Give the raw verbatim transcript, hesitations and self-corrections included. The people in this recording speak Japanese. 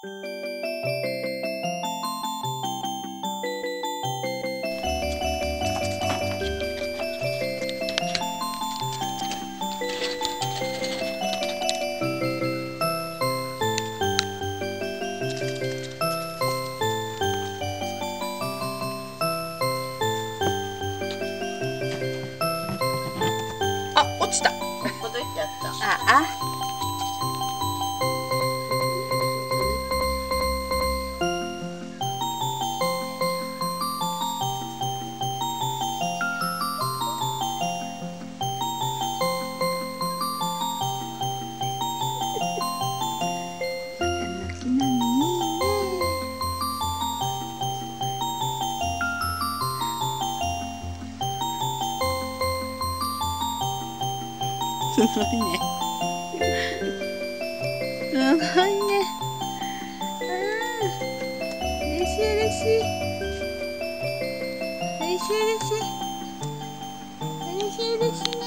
あ、落ちた。 戻っちゃった。 ああ。すごいね。すごいね。うん。嬉しい嬉しい。嬉しい嬉しい。嬉しい嬉しい。